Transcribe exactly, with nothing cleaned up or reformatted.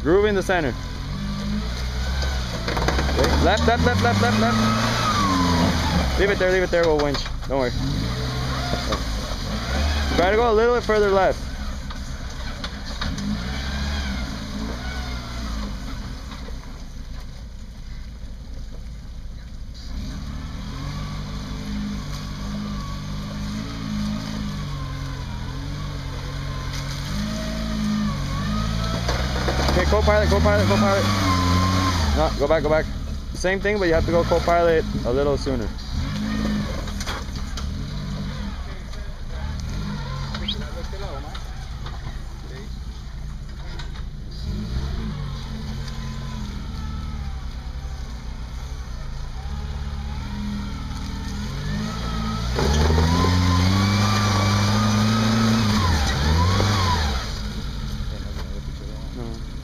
Groove in the center. Okay. Left, left, left, left, left, left. Leave it there, leave it there, we'll winch. Don't worry. Try to go a little bit further left. Okay, co-pilot, co-pilot, co-pilot. No, go back, go back. Same thing, but you have to go co-pilot a little sooner. No.